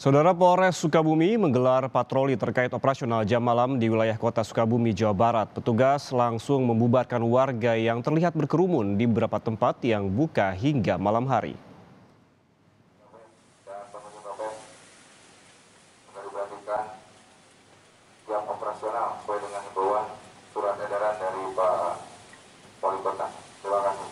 Saudara, Polres Sukabumi menggelar patroli terkait operasional jam malam di wilayah kota Sukabumi, Jawa Barat. Petugas langsung membubarkan warga yang terlihat berkerumun di beberapa tempat yang buka hingga malam hari. Jam operasional sesuai dengan himbauan surat edaran dari Pak Wali Kota. Terima kasih.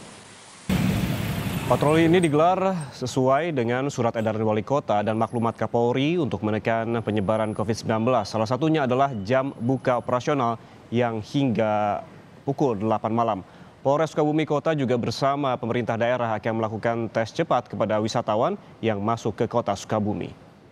Patroli ini digelar sesuai dengan surat edaran Wali Kota dan maklumat Kapolri untuk menekan penyebaran COVID-19. Salah satunya adalah jam buka operasional yang hingga pukul 8 malam. Polres Sukabumi Kota juga bersama pemerintah daerah akan melakukan tes cepat kepada wisatawan yang masuk ke kota Sukabumi.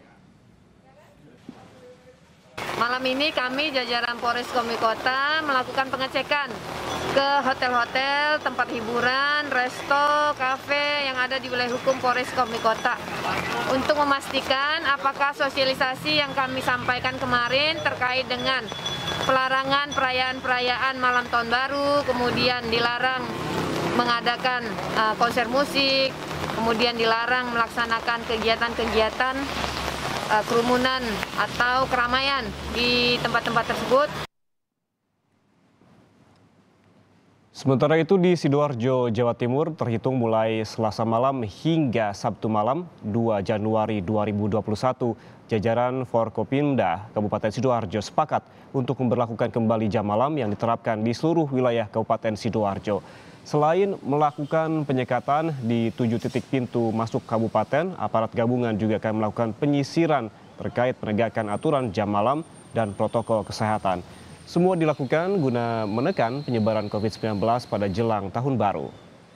Malam ini kami jajaran Polres Sukabumi Kota melakukan pengecekan ke hotel-hotel, tempat hiburan, resto, kafe yang ada di wilayah hukum Polres Sukabumi Kota untuk memastikan apakah sosialisasi yang kami sampaikan kemarin terkait dengan pelarangan perayaan-perayaan malam tahun baru, kemudian dilarang mengadakan konser musik, kemudian dilarang melaksanakan kegiatan-kegiatan kerumunan atau keramaian di tempat-tempat tersebut. Sementara itu di Sidoarjo, Jawa Timur terhitung mulai Selasa malam hingga Sabtu malam 2 Januari 2021, jajaran Forkopimda Kabupaten Sidoarjo sepakat untuk memberlakukan kembali jam malam yang diterapkan di seluruh wilayah Kabupaten Sidoarjo. Selain melakukan penyekatan di 7 titik pintu masuk kabupaten, aparat gabungan juga akan melakukan penyisiran terkait penegakan aturan jam malam dan protokol kesehatan. Semua dilakukan guna menekan penyebaran COVID-19 pada jelang tahun baru.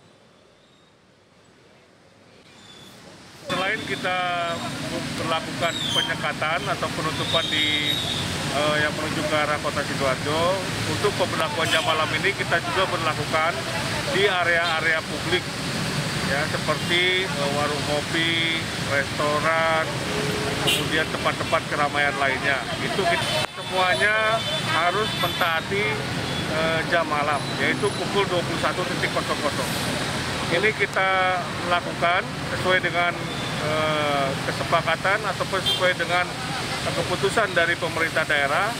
Selain kita melakukan penyekatan atau penutupan yang menuju ke arah kota Sidoarjo, untuk pemberlakuan jam malam ini kita juga berlakukan di area-area publik, ya, seperti warung kopi, restoran, kemudian tempat-tempat keramaian lainnya. Itu semuanya harus mentaati jam malam, yaitu pukul 21.00. Ini kita lakukan sesuai dengan kesepakatan ataupun sesuai dengan keputusan dari pemerintah daerah.